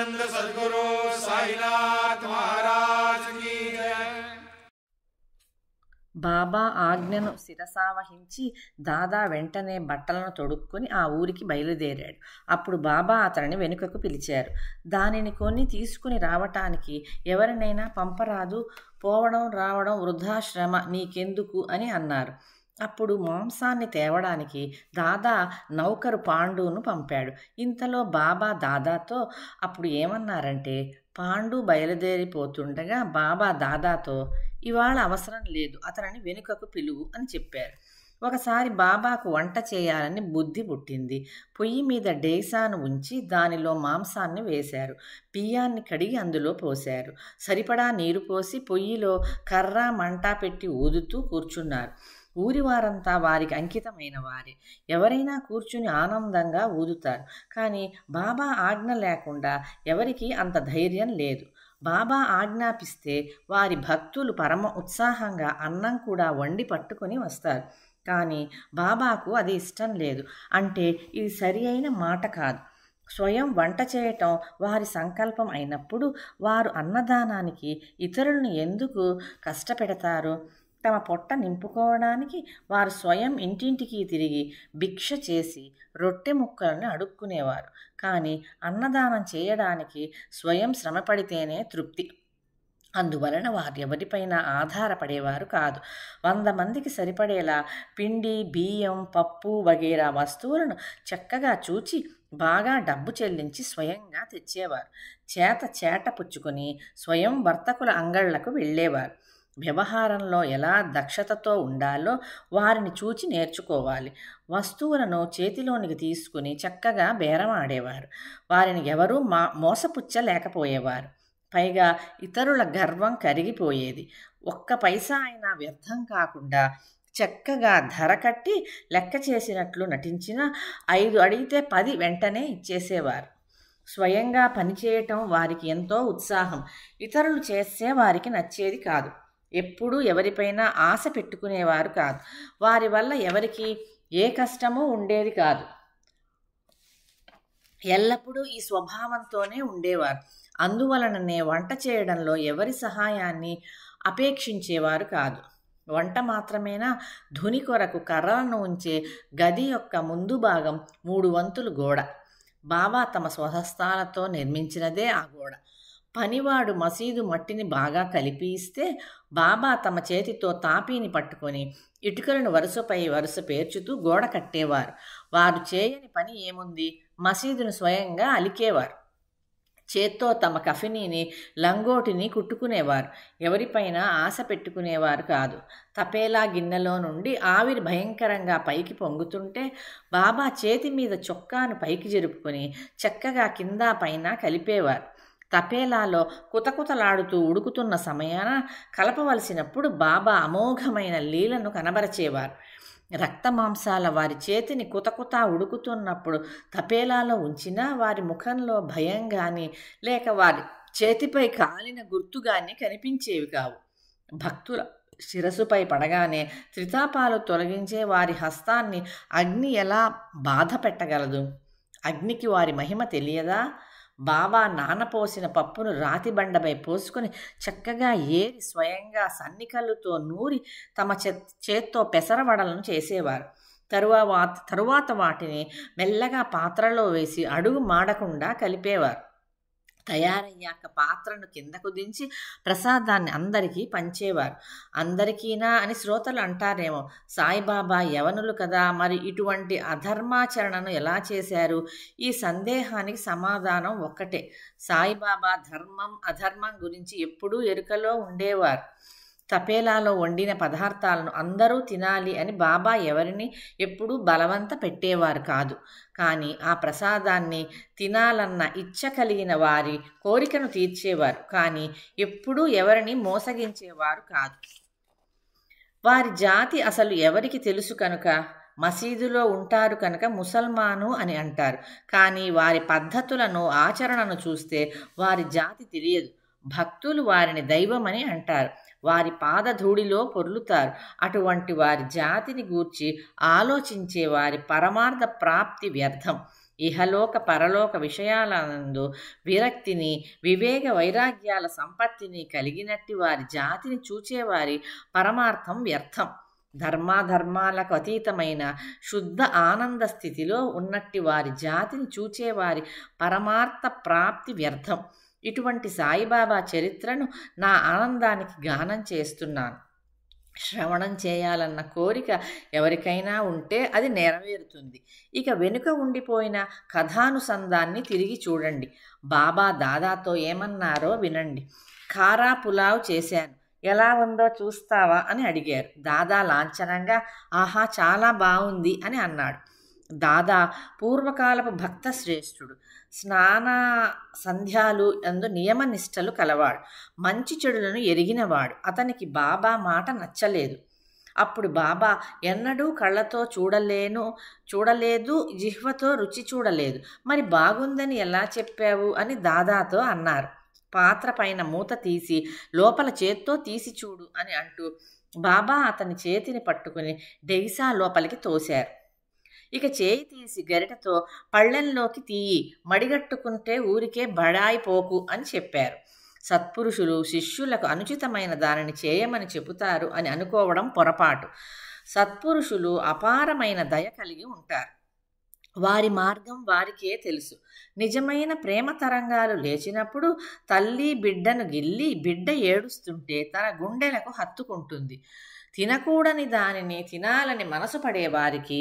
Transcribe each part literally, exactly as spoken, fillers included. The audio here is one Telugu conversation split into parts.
सच्चिदानंद सद्गुरु साईनाथ महाराज की जय। బాబా ఆజ్ఞను శిరసావహించి దాదా వెంటనే బట్టలను తొడుక్కుని ఆ ఊరికి బయలుదేరాడు. అప్పుడు బాబా అతనిని వెనుకకు పిలిచారు. దానిని కొని తీసుకుని రావటానికి ఎవరినైనా పంపరాదు, పోవడం రావడం వృద్ధాశ్రమ, నీకెందుకు అని అన్నారు. అప్పుడు మాంసాన్ని తేవడానికి దాదా నౌకరు పాండును పంపాడు. ఇంతలో బాబా దాదాతో అప్పుడు ఏమన్నారంటే, పాండు బయలుదేరిపోతుండగా బాబా దాదాతో, ఇవాళ అవసరం లేదు, అతనిని వెనుకకు పిలువు అని చెప్పారు. ఒకసారి బాబాకు వంట చేయాలని బుద్ధి పుట్టింది. పొయ్యి మీద డేసాను ఉంచి దానిలో మాంసాన్ని వేశారు. బియ్యాన్ని కడిగి అందులో పోశారు. సరిపడా నీరు పోసి పొయ్యిలో కర్ర మంట పెట్టి ఊదుతూ కూర్చున్నారు. ఊరి వారంతా వారికి అంకితమైన వారే. ఎవరైనా కూర్చుని ఆనందంగా ఊదుతారు. కానీ బాబా ఆజ్ఞ లేకుండా ఎవరికీ అంత ధైర్యం లేదు. బాబా ఆజ్ఞాపిస్తే వారి భక్తులు పరమ ఉత్సాహంగా అన్నం కూడా వండి పట్టుకొని వస్తారు. కానీ బాబాకు అది ఇష్టం లేదు. అంటే ఇది సరి అయిన మాట కాదు. స్వయం వంట చేయటం వారి సంకల్పం అయినప్పుడు వారు అన్నదానానికి ఇతరులను ఎందుకు కష్టపెడతారు? తమ పొట్ట నింపుకోవడానికి వారు స్వయం ఇంటింటికి తిరిగి భిక్ష చేసి రొట్టె ముక్కలను అడుక్కునేవారు. కానీ అన్నదానం చేయడానికి స్వయం శ్రమపడితేనే తృప్తి. అందువలన వారు ఎవరిపైన ఆధారపడేవారు కాదు. వంద మందికి సరిపడేలా పిండి, బియ్యం, పప్పు వగైరా వస్తువులను చక్కగా చూచి బాగా డబ్బు చెల్లించి స్వయంగా తెచ్చేవారు. చేత చేట పుచ్చుకొని స్వయం వర్తకుల అంగళ్లకు వెళ్ళేవారు. వ్యవహారంలో ఎలా దక్షతతో ఉండాలో వారిని చూచి నేర్చుకోవాలి. వస్తువులను చేతిలోనికి తీసుకుని చక్కగా బేరం ఆడేవారు. వారిని ఎవరూ మా మోసపుచ్చలేకపోయేవారు. పైగా ఇతరుల గర్వం కరిగిపోయేది. ఒక్క పైసా అయినా వ్యర్థం కాకుండా చక్కగా ధర కట్టి లెక్క చేసినట్లు నటించిన ఐదు అడిగితే పది వెంటనే ఇచ్చేసేవారు. స్వయంగా పనిచేయటం వారికి ఎంతో ఉత్సాహం. ఇతరులు చేస్తే వారికి నచ్చేది కాదు. ఎప్పుడూ ఎవరిపైనా ఆశ పెట్టుకునేవారు కాదు. వారి వల్ల ఎవరికి ఏ కష్టమూ ఉండేది కాదు. ఎల్లప్పుడూ ఈ స్వభావంతోనే ఉండేవారు. అందువలననే వంట చేయడంలో ఎవరి సహాయాన్ని అపేక్షించేవారు కాదు. వంట మాత్రమేనా, ధుని కొరకు కర్రలను ఉంచే గది యొక్క ముందు భాగం మూడు వంతులు గోడ. బాబా తమ స్వహస్తాలతో నిర్మించినదే ఆ గోడ. పనివాడు మసీదు మట్టిని బాగా కలిపి ఇస్తే బాబా తమ చేతితో తాపీని పట్టుకొని ఇటుకలను వరుసపై వరుస పేర్చుతూ గోడ కట్టేవారు. వారు చేయని పని ఏముంది? మసీదును స్వయంగా అలికేవారు. చేత్తో తమ కఫినీని, లంగోటిని కుట్టుకునేవారు. ఎవరిపైనా ఆశ పెట్టుకునేవారు కాదు. తపేలా గిన్నెలో నుండి ఆవిరి భయంకరంగా పైకి పొంగుతుంటే బాబా చేతి మీద చొక్కాను పైకి జరుపుకొని చక్కగా కింద పైన కలిపేవారు. తపేలాలో కుతకుతలాడుతూ ఉడుకుతున్న సమయాన కలపవలసినప్పుడు బాబా అమోఘమైన లీలను కనబరచేవారు. రక్తమాంసాల వారి చేతిని కుతకుతా ఉడుకుతున్నప్పుడు తపేలాలో ఉంచినా వారి ముఖంలో భయం కానీ లేక వారి చేతిపై కాలిన గుర్తు కానీ కనిపించేవి కావు. భక్తుల శిరసుపై పడగానే త్రితాపాలు తొలగించే వారి హస్తాన్ని అగ్ని ఎలా బాధ పెట్టగలదు? అగ్నికి వారి మహిమ తెలియదా? బాబా నానపోసిన పప్పును రాతి బండపై పోసుకొని చక్కగా ఏరి స్వయంగా సన్నికల్లుతో నూరి తమ చే చేత్తో పెసరవడలను చేసేవారు. తరువాత తరువాత వాటిని మెల్లగా పాత్రలో వేసి అడుగు మాడకుండా కలిపేవారు. తయారయ్యాక పాత్రను కిందకు దించి ప్రసాదాన్ని అందరికీ పంచేవారు. అందరికీనా అని శ్రోతలు అంటారేమో. సాయిబాబా యవనులు కదా, మరి ఇటువంటి అధర్మాచరణను ఎలా చేశారు? ఈ సందేహానికి సమాధానం ఒక్కటే. సాయిబాబా ధర్మం అధర్మం గురించి ఎప్పుడూ ఎరుకలో ఉండేవారు. తపేలాలో వండిన పదార్థాలను అందరూ తినాలి అని బాబా ఎవరిని ఎప్పుడూ బలవంత పెట్టేవారు కాదు. కానీ ఆ ప్రసాదాన్ని తినాలన్న ఇచ్చ కలిగిన వారి కోరికను తీర్చేవారు. కానీ ఎప్పుడూ ఎవరిని మోసగించేవారు కాదు. వారి జాతి అసలు ఎవరికి తెలుసు కనుక? మసీదులో ఉంటారు కనుక ముసల్మాను అని అంటారు. కానీ వారి పద్ధతులను, ఆచరణను చూస్తే వారి జాతి తెలియదు. భక్తులు వారిని దైవమని అంటారు. వారి పాదధూళిలో పొర్లుతారు. అటువంటి వారి జాతిని గూర్చి ఆలోచించే వారి పరమార్థ ప్రాప్తి వ్యర్థం. ఇహలోక పరలోక విషయాలందు విరక్తిని, వివేక వైరాగ్యాల సంపత్తిని కలిగినట్టి వారి జాతిని చూచేవారి పరమార్థం వ్యర్థం. ధర్మాధర్మాలకు అతీతమైన శుద్ధ ఆనంద స్థితిలో ఉన్నట్టి వారి జాతిని చూచేవారి పరమార్థ ప్రాప్తి వ్యర్థం. ఇటువంటి సాయిబాబా చరిత్రను నా ఆనందానికి గానం చేస్తున్నాను. శ్రవణం చేయాలన్న కోరిక ఎవరికైనా ఉంటే అది నెరవేరుతుంది. ఇక వెనుక ఉండిపోయిన కథానుసంధాన్ని తిరిగి చూడండి. బాబా దాదాతో ఏమన్నారో వినండి. ఖారా పులావ్ చేశాను, ఎలా ఉందో చూస్తావా అని అడిగారు. దాదా లాంఛనంగా ఆహా చాలా బాగుంది అని అన్నాడు. దాదా పూర్వకాలపు భక్త శ్రేష్ఠుడు. స్నాన సంధ్యాలు అందు నియమనిష్టలు కలవాడు. మంచి చెడులను ఎరిగినవాడు. అతనికి బాబా మాట నచ్చలేదు. అప్పుడు బాబా ఎన్నడూ కళ్ళతో చూడలేను చూడలేదు జిహ్వతో రుచి చూడలేదు, మరి బాగుందని ఎలా చెప్పావు అని దాదాతో అన్నారు. పాత్ర పైన మూత తీసి లోపల చేత్తో తీసి చూడు అని అంటూ బాబా అతని చేతిని పట్టుకుని డెగిసా లోపలికి తోశారు. ఇక చేయి తీసి గరిటతో పళ్ళెంలోకి తీయి, మడిగట్టుకుంటే ఊరికే బడాయిపోకు అని చెప్పారు. సత్పురుషులు శిష్యులకు అనుచితమైన దానిని చేయమని చెబుతారు అని అనుకోవడం పొరపాటు. సత్పురుషులు అపారమైన దయ కలిగి ఉంటారు. వారి మార్గం వారికే తెలుసు. నిజమైన ప్రేమ తరంగాలు లేచినప్పుడు తల్లి బిడ్డను గిల్లి బిడ్డ ఏడుస్తుంటే తన గుండెలకు హత్తుకుంటుంది. తినకూడని దానిని తినాలని మనసు పడేవారికి,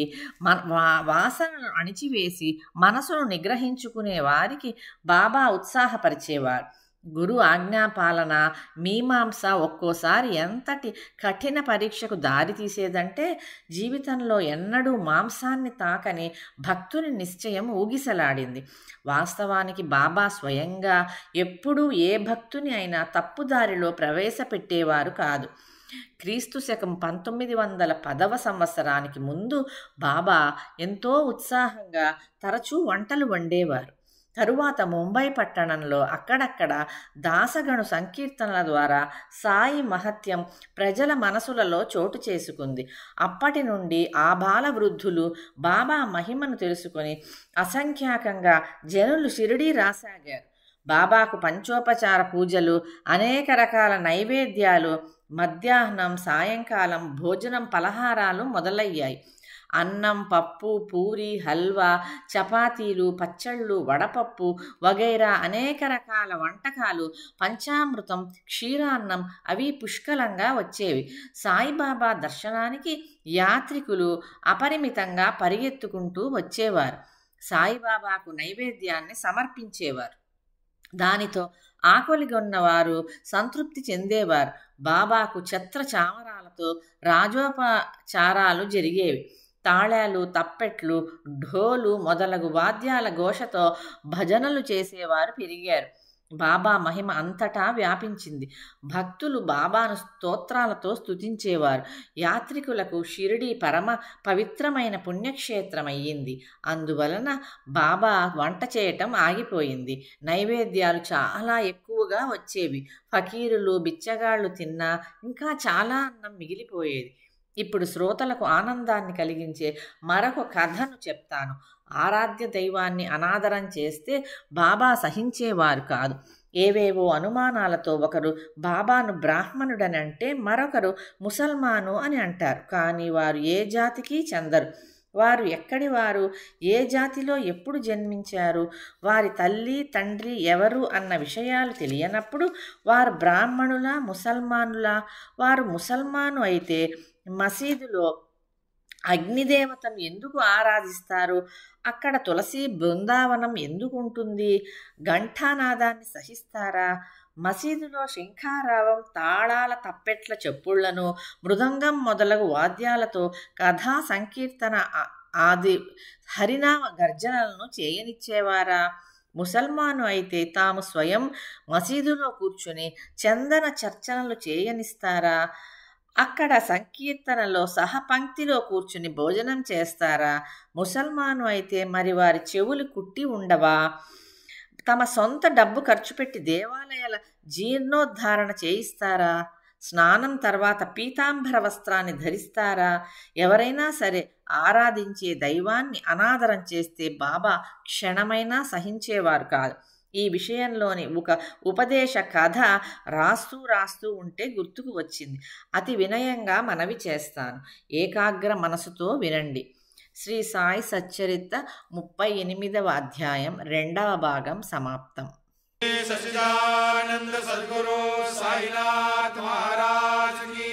వాసనను అణిచివేసి మనసును నిగ్రహించుకునే వారికి బాబా ఉత్సాహపరిచేవారు. గురు ఆజ్ఞాపాలన మీమాంస ఒక్కోసారి ఎంతటి కఠిన పరీక్షకు దారి తీసేదంటే జీవితంలో ఎన్నడూ మాంసాన్ని తాకని భక్తుని నిశ్చయం ఊగిసలాడింది. వాస్తవానికి బాబా స్వయంగా ఎప్పుడూ ఏ భక్తుని అయినా తప్పుదారిలో ప్రవేశపెట్టేవారు కాదు. క్రీస్తు శకం పంతొమ్మిది వందల పదవ సంవత్సరానికి ముందు బాబా ఎంతో ఉత్సాహంగా తరచూ వంటలు వండేవారు. తరువాత ముంబై పట్టణంలో అక్కడక్కడ దాసగణు సంకీర్తనల ద్వారా సాయి మహత్యం ప్రజల మనసులలో చోటు చేసుకుంది. అప్పటి నుండి ఆ బాల వృద్ధులు బాబా మహిమను తెలుసుకొని అసంఖ్యాకంగా జనులు షిరిడీ రాసాగారు. బాబాకు పంచోపచార పూజలు, అనేక రకాల నైవేద్యాలు, మధ్యాహ్నం సాయంకాలం భోజనం పలహారాలు మొదలయ్యాయి. అన్నం, పప్పు, పూరి, హల్వా, చపాతీలు, పచ్చళ్ళు, వడపప్పు వగైరా అనేక రకాల వంటకాలు, పంచామృతం, క్షీరాన్నం అవి పుష్కలంగా వచ్చేవి. సాయిబాబా దర్శనానికి యాత్రికులు అపరిమితంగా పరిగెత్తుకుంటూ వచ్చేవారు. సాయిబాబాకు నైవేద్యాన్ని సమర్పించేవారు. దానితో ఆకలిగొన్నవారు సంతృప్తి చెందేవారు. బాబాకు ఛత్ర చామరాలతో రాజోపచారాలు జరిగేవి. తాళాలు, తప్పెట్లు, ఢోలు మొదలగు వాద్యాల ఘోషతో భజనలు చేసేవారు పెరిగారు. బాబా మహిమ అంతటా వ్యాపించింది. భక్తులు బాబాను స్తోత్రాలతో స్తుతించేవారు. యాత్రికులకు షిరిడీ పరమ పవిత్రమైన పుణ్యక్షేత్రం అయ్యింది. అందువలన బాబా వంట చేయటం ఆగిపోయింది. నైవేద్యాలు చాలా ఎక్కువగా వచ్చేవి. ఫకీరులు, బిచ్చగాళ్ళు తిన్నా ఇంకా చాలా అన్నం మిగిలిపోయేది. ఇప్పుడు శ్రోతలకు ఆనందాన్ని కలిగించే మరొక కథను చెప్తాను. ఆరాధ్య దైవాన్ని అనాదరం చేస్తే బాబా సహించేవారు కాదు. ఏవేవో అనుమానాలతో ఒకరు బాబాను బ్రాహ్మణుడని అంటే మరొకరు ముసల్మాను అని అంటారు. కానీ వారు ఏ జాతికి చెందరు. వారు ఎక్కడి వారు, ఏ జాతిలో ఎప్పుడు జన్మించారు, వారి తల్లి తండ్రి ఎవరు అన్న విషయాలు తెలియనప్పుడు వారు బ్రాహ్మణులా ముసల్మానులా? వారు ముసల్మాను అయితే మసీదులో అగ్నిదేవతను ఎందుకు ఆరాధిస్తారు? అక్కడ తులసి బృందావనం ఎందుకు ఉంటుంది? ఘంటానాదాన్ని సహిస్తారా? మసీదులో శంఖారావం, తాళాల తప్పెట్ల చెప్పుళ్లను, మృదంగం మొదలగు వాద్యాలతో కథా సంకీర్తన ఆది హరినామ గర్జనలను చేయనిచ్చేవారా? ముసల్మాను అయితే తాము స్వయం మసీదులో కూర్చుని చందన చర్చనలు చేయనిస్తారా? అక్కడ సంకీర్తనలో సహపంక్తిలో కూర్చుని భోజనం చేస్తారా? ముసల్మాను అయితే మరి వారి చెవులు కుట్టి ఉండవా? తమ సొంత డబ్బు ఖర్చు పెట్టి దేవాలయాల జీర్ణోద్ధారణ చేయిస్తారా? స్నానం తర్వాత పీతాంబర వస్త్రాన్ని ధరిస్తారా? ఎవరైనా సరే ఆరాధించే దైవాన్ని అనాదరం చేస్తే బాబా క్షణమైనా సహించేవారు కాదు. ఈ విషయంలోని ఒక ఉపదేశ కథ రాస్తూ రాస్తూ ఉంటే గుర్తుకు వచ్చింది. అతి వినయంగా మనవి చేస్తాను. ఏకాగ్ర మనసుతో వినండి. శ్రీ సాయి సచ్చరిత ముప్పై ఎనిమిదవ అధ్యాయం రెండవ భాగం సమాప్తం. सच्चिदानंद सद्गुरु साईनाथ महाराज की